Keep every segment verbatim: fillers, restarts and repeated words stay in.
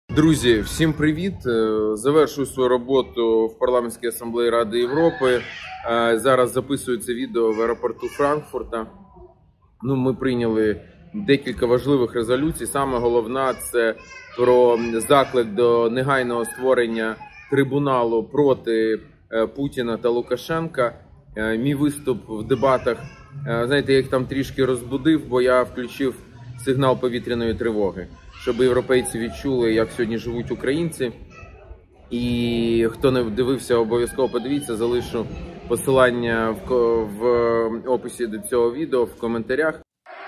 Друзі, всім привіт! Завершую свою роботу в Парламентській асамблеї Ради Європи. Зараз записую це відео в аеропорту Франкфурта. Ну, ми прийняли декілька важливих резолюцій. Саме головна – це про заклик до негайного створення трибуналу проти Путіна та Лукашенка. Мій виступ в дебатах, знаєте, я їх там трішки розбудив, бо я включив сигнал повітряної тривоги, щоб європейці відчули, як сьогодні живуть українці. І хто не дивився, обов'язково подивіться, залишу посилання в, в описі до цього відео, в коментарях.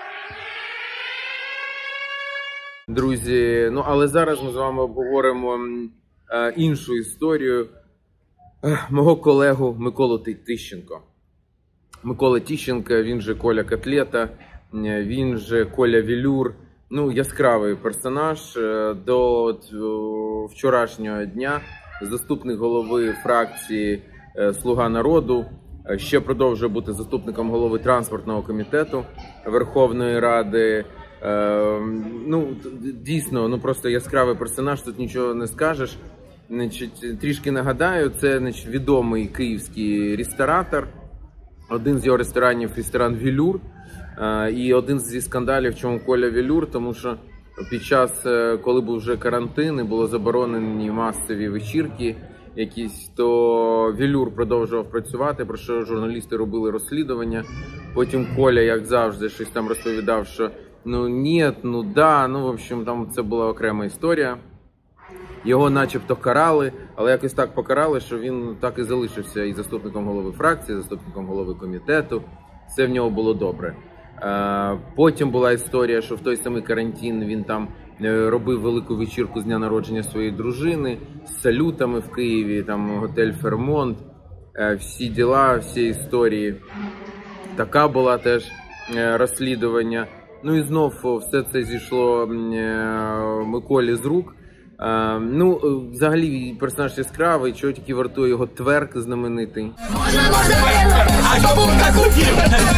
Друзі, ну але зараз ми з вами обговоримо е, іншу історію е, мого колегу Миколу Тищенко. Микола Тищенко, він же Коля Котлета, він же Коля Велюр. Ну, яскравий персонаж. До вчорашнього дня заступник голови фракції «Слуга народу», ще продовжує бути заступником голови транспортного комітету Верховної Ради. Ну, дійсно, ну просто яскравий персонаж, тут нічого не скажеш. Значить, трішки нагадаю, це значить, відомий київський ресторатор. Один з його ресторанів – ресторан «Велюр». І один зі скандалів, чому Коля Велюр, тому що під час, коли був вже карантин і було заборонені масові вечірки якісь, то Велюр продовжував працювати, про що журналісти робили розслідування. Потім Коля, як завжди, щось там розповідав, що ну ні, ну да, ну в общем, там це була окрема історія. Його начебто карали, але якось так покарали, що він так і залишився і заступником голови фракції, заступником голови комітету. Все в нього було добре. Потім була історія, що в той самий карантин він там робив велику вечірку з дня народження своєї дружини з салютами в Києві, там готель Фермонт, всі діла, всі історії. Така була теж розслідування. Ну і знов все це зійшло Миколі з рук. Uh, ну, взагалі, персонаж яскравий, чого тільки вартує його тверк знаменитий. Можна, можна, а що був так хотів?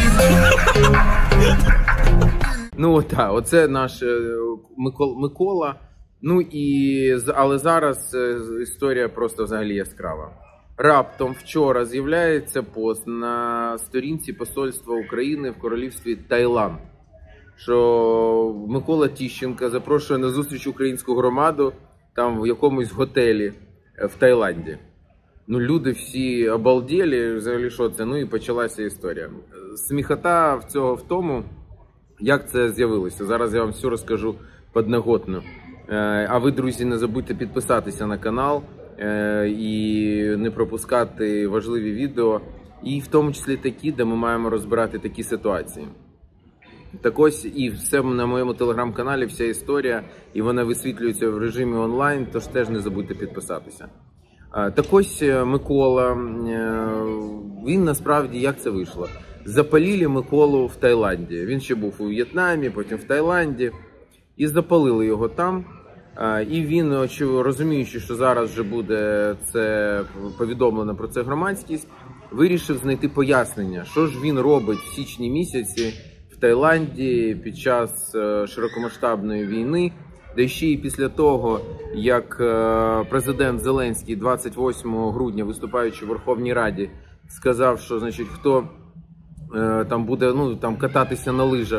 Ну, так, оце наш Микола, Микола. Ну, і, але зараз історія просто взагалі яскрава. Раптом вчора з'являється пост на сторінці посольства України в королівстві Таїланд, що Микола Тищенко запрошує на зустріч українську громаду там в якомусь готелі в Таїланді. Ну, люди всі обалділи, взагалі, що це, ну і почалася історія. Сміхота в цього в тому, як це з'явилося. Зараз я вам все розкажу подноготно. А ви, друзі, не забудьте підписатися на канал і не пропускати важливі відео, і в тому числі такі, де ми маємо розбирати такі ситуації. Так ось і все на моєму телеграм-каналі, вся історія, і вона висвітлюється в режимі онлайн, тож теж не забудьте підписатися. Так ось Микола, він насправді, як це вийшло? Запалили Миколу в Таїланді. Він ще був у В'єтнамі, потім в Таїланді, і запалили його там. І він, розуміючи, що зараз вже буде це повідомлено про це громадськість, вирішив знайти пояснення, що ж він робить в січні місяці в Таїланді під час широкомасштабної війни, де ще і після того, як президент Зеленський двадцять восьмого грудня, виступаючи в Верховній Раді, сказав, що, значить, хто там буде, ну, там кататися на лижах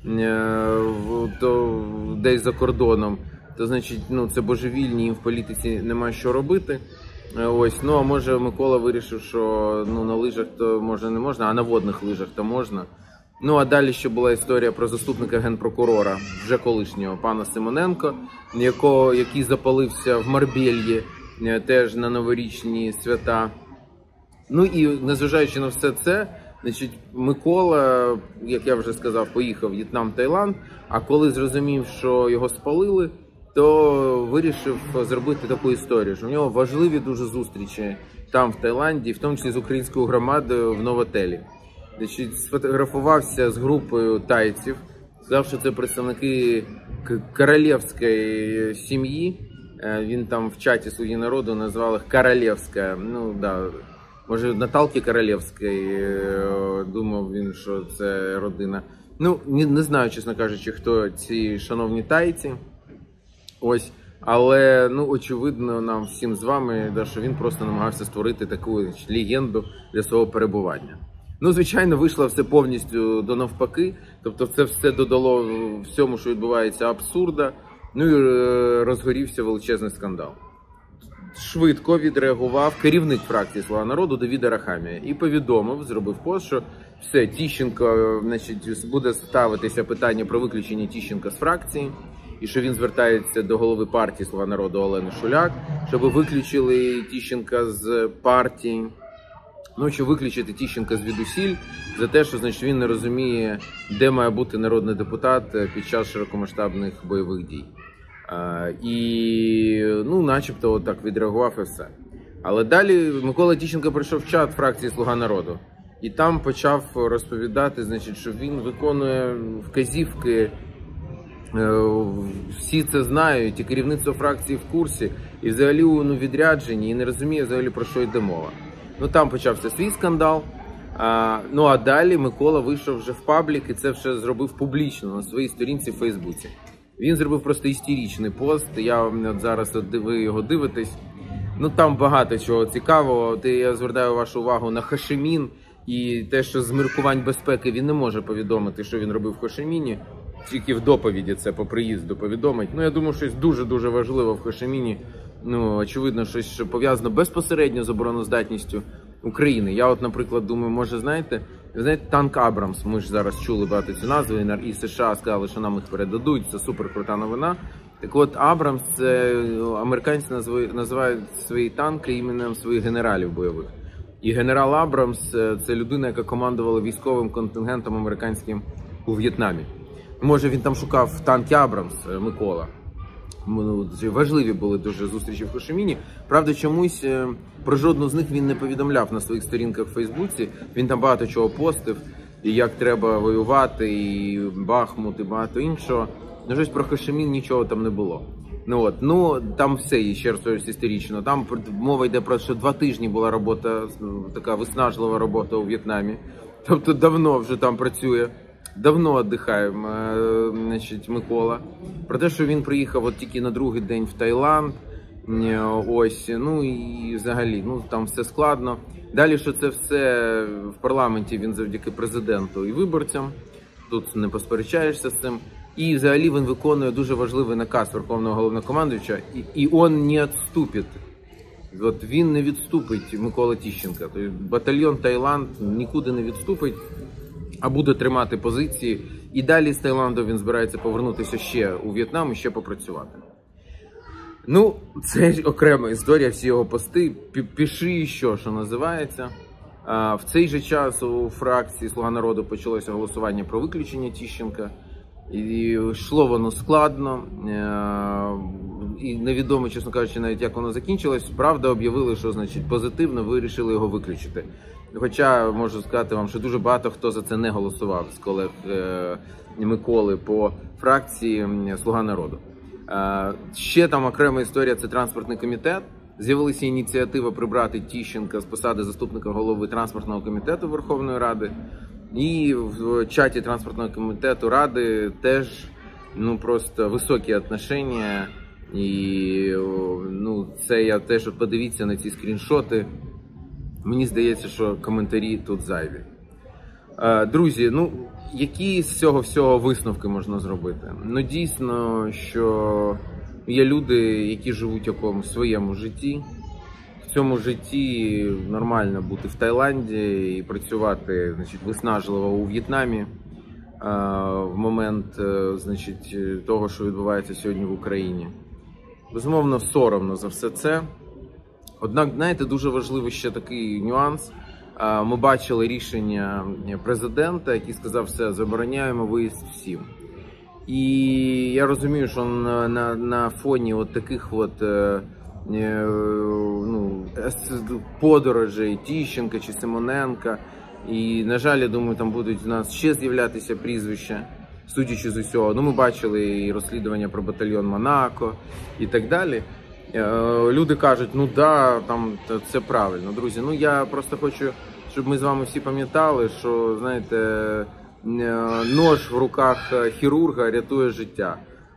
то десь за кордоном, то, значить, ну, це божевільні, їм в політиці нема що робити. Ось, ну, а може Микола вирішив, що ну, на лижах то може не можна, а на водних лижах то можна. Ну, а далі ще була історія про заступника генпрокурора, вже колишнього, пана Симоненко, якого, який запалився в Марбельї, теж на новорічні свята. Ну і незважаючи на все це, значить, Микола, як я вже сказав, поїхав в В'єтнам, Таїланд, а коли зрозумів, що його спалили, то вирішив зробити таку історію, що в нього важливі дуже зустрічі там, в Таїланді, в тому числі з українською громадою в Новотелі. Значить, сфотографувався з групою тайців, сказав, що це представники королівської сім'ї. Він там в чаті «Слуги народу» назвав їх «Королівська». Ну, да, може, Наталки Королівської, думав він, що це родина. Ну, не, не знаю, чесно кажучи, хто ці шановні тайці. Ось. Але, ну, очевидно, нам всім з вами, да, що він просто намагався створити таку легенду для свого перебування. Ну, звичайно, вийшло все повністю до навпаки, тобто це все додало всьому, що відбувається, абсурда, ну і розгорівся величезний скандал. Швидко відреагував керівник фракції «Слуга народу» Давид Арахамія і повідомив, зробив пост, що все, Тищенко, значить, буде ставитися питання про виключення Тищенка з фракції, і що він звертається до голови партії «Слуга народу» Олени Шуляк, щоб виключили Тищенка з партії, ну, що виключити Тищенка звідусіль за те, що, значить, він не розуміє, де має бути народний депутат під час широкомасштабних бойових дій. А, і, ну, начебто, отак відреагував і все. Але далі Микола Тищенко прийшов в чат фракції «Слуга народу» і там почав розповідати, значить, що він виконує вказівки, всі це знають, і керівництво фракції в курсі, і взагалі у відрядженні, і не розуміє взагалі, про що йде мова. Ну, там почався свій скандал, а, ну, а далі Микола вийшов вже в паблік і це вже зробив публічно на своїй сторінці в Фейсбуці. Він зробив просто істеричний пост, я от зараз от ви його дивитесь. Ну, там багато чого цікавого. От я звертаю вашу увагу на Хошимін і те, що з міркувань безпеки він не може повідомити, що він робив в Хошиміні. Тільки в доповіді це по приїзду повідомить. Ну, я думаю, щось дуже-дуже важливе в Хошиміні. Ну, очевидно, щось, що пов'язано безпосередньо з обороноздатністю України. Я от, наприклад, думаю, може, знаєте, ви знаєте, танк Абрамс, ми ж зараз чули багато ці назви, і США сказали, що нам їх передадуть, це супер крута новина. Так от, Абрамс, це американці називають свої танки іменем своїх генералів бойових. І генерал Абрамс – це людина, яка командувала військовим контингентом американським у В'єтнамі. Може, він там шукав танки Абрамс, Микола. Важливі були дуже зустрічі в Хошиміні. Правда, чомусь про жодну з них він не повідомляв на своїх сторінках в Фейсбуці. Він там багато чого постив, і як треба воювати, і Бахмут, і багато іншого. Ну, щось про Хошимін нічого там не було. Ну, от, ну, там все, і ще раз історично. Там мова йде про, що два тижні була робота, така виснажлива робота у В'єтнамі. Тобто давно вже там працює. Давно віддихає, значить, Микола. Про те, що він приїхав от тільки на другий день в Таїланд. Ось, ну і взагалі, ну там все складно. Далі, що це все в парламенті він завдяки президенту і виборцям. Тут не посперечаєшся з цим. І взагалі він виконує дуже важливий наказ Верховного Головнокомандуюча. І, і він не відступить. От він не відступить, Микола Тищенко. Тобто батальйон Таїланд нікуди не відступить, а буде тримати позиції. І далі з Таїланду він збирається повернутися ще у В'єтнам і ще попрацювати. Ну, це окрема історія, всі його пости. Піши що, що називається. А в цей же час у фракції «Слуга народу» почалося голосування про виключення Тищенка. І йшло воно складно. І невідомо, чесно кажучи, навіть як воно закінчилось. Правда, об'явили, що, значить, позитивно вирішили його виключити. Хоча, можу сказати вам, що дуже багато хто за це не голосував з колег е, Миколи по фракції «Слуга народу». Е, ще там окрема історія – це транспортний комітет. З'явилася ініціатива прибрати Тищенка з посади заступника голови транспортного комітету Верховної Ради. І в чаті транспортного комітету Ради теж, ну, просто високі відношення. І, ну, це я теж, от подивіться на ці скріншоти. Мені здається, що коментарі тут зайві. Друзі, ну, які з цього всього висновки можна зробити? Ну, дійсно, що є люди, які живуть в якомусь своєму житті. В цьому житті нормально бути в Таїланді і працювати, значить, виснажливо у В'єтнамі в момент, значить, того, що відбувається сьогодні в Україні. Безумовно, соромно за все це. Однак, знаєте, дуже важливий ще такий нюанс. Ми бачили рішення президента, який сказав, все, забороняємо виїзд всім. І я розумію, що на, на, на фоні от таких от, е, е, ну, подорожей Тищенка чи Симоненка, і, на жаль, я думаю, там будуть у нас ще з'являтися прізвища, судячи з усього. Ну, ми бачили і розслідування про батальйон Монако і так далі. Люди кажуть, ну да, там це правильно. Друзі, ну я просто хочу, щоб ми з вами всі пам'ятали, що, знаєте, нож в руках хірурга рятує життя.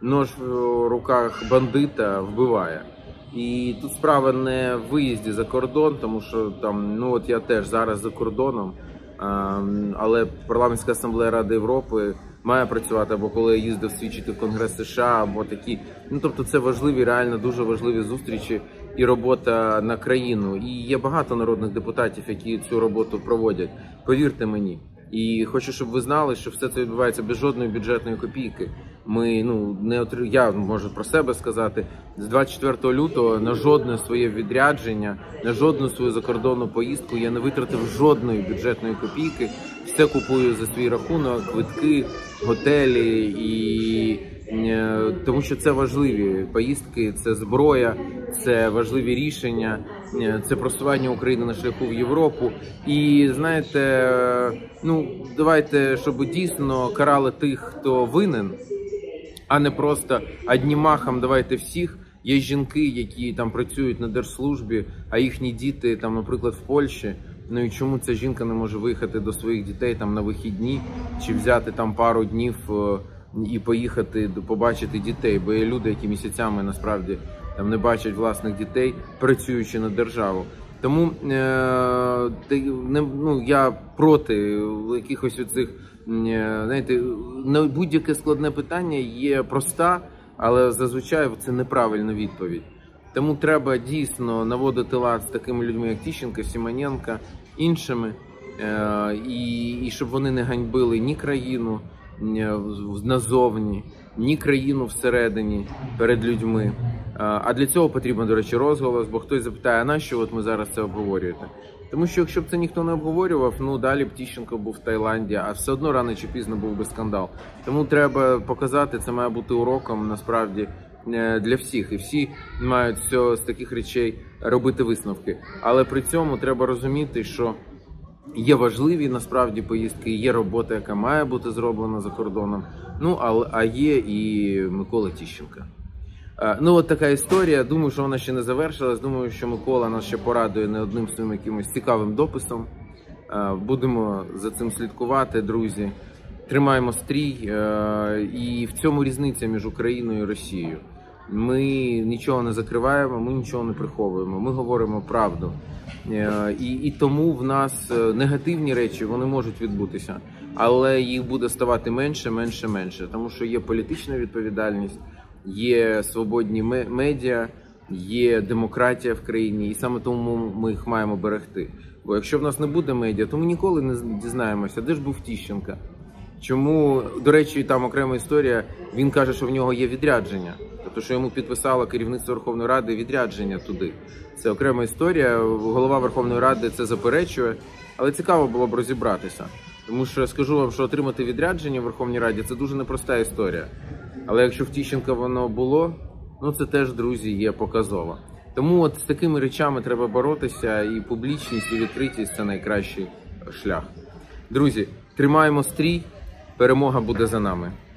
нож в руках бандита вбиває. І тут справа не в виїзді за кордон, тому що там, ну от я теж зараз за кордоном, але Парламентська асамблея Ради Європи має працювати, або коли я їздив свідчити в Конгрес США, або такі. Ну, тобто це важливі, реально дуже важливі зустрічі і робота на країну. І є багато народних депутатів, які цю роботу проводять. Повірте мені. І хочу, щоб ви знали, що все це відбувається без жодної бюджетної копійки. Ми, ну, не отри... Я можу про себе сказати, з двадцять четвертого лютого на жодне своє відрядження, на жодну свою закордонну поїздку я не витратив жодної бюджетної копійки. Все купую за свій рахунок, квитки, готелі, і тому що це важливі поїздки, це зброя, це важливі рішення, це просування України на шляху в Європу. І знаєте, ну давайте, щоб дійсно карали тих, хто винен, а не просто одним махом давайте всіх. Є жінки, які там працюють на держслужбі, а їхні діти там, наприклад, в Польщі. Ну і чому ця жінка не може виїхати до своїх дітей там на вихідні, чи взяти там пару днів і поїхати побачити дітей? Бо є люди, які місяцями насправді там не бачать власних дітей, працюючи на державу. Тому е, не, ну, я проти якихось оцих, е, знаєте, будь-яке складне питання є проста, але зазвичай це неправильна відповідь. Тому треба дійсно наводити лад з такими людьми, як Тищенко, Симоненко, іншими, е, і, і щоб вони не ганьбили ні країну ні назовні, ні країну всередині перед людьми. А для цього потрібен, до речі, розголос, бо хтось запитає, а нащо от ми зараз це обговорюєте? Тому що якщо б це ніхто не обговорював, ну далі б Тищенко був в Таїланді, а все одно рано чи пізно був би скандал. Тому треба показати, це має бути уроком насправді для всіх. І всі мають все з таких речей робити висновки. Але при цьому треба розуміти, що є важливі насправді поїздки, є робота, яка має бути зроблена за кордоном, ну а, а є і Микола Тищенко. Ну от така історія, думаю, що вона ще не завершилась, думаю, що Микола нас ще порадує не одним своїм якимось цікавим дописом. Будемо за цим слідкувати, друзі. Тримаємо стрій, і в цьому різниця між Україною і Росією. Ми нічого не закриваємо, ми нічого не приховуємо, ми говоримо правду. І, і тому в нас негативні речі, вони можуть відбутися, але їх буде ставати менше, менше, менше, тому що є політична відповідальність, є свободні медіа, є демократія в країні, і саме тому ми їх маємо берегти. Бо якщо в нас не буде медіа, то ми ніколи не дізнаємося, де ж був Тищенко. Чому, до речі, там окрема історія, він каже, що в нього є відрядження. Тобто, що йому підписало керівництво Верховної Ради відрядження туди. Це окрема історія, голова Верховної Ради це заперечує, але цікаво було б розібратися. Тому що скажу вам, що отримати відрядження в Верховній Раді – це дуже непроста історія. Але якщо в Тищенка воно було, ну це теж, друзі, є показово. Тому от з такими речами треба боротися, і публічність, і відкритість – це найкращий шлях. Друзі, тримаємо стрій, перемога буде за нами.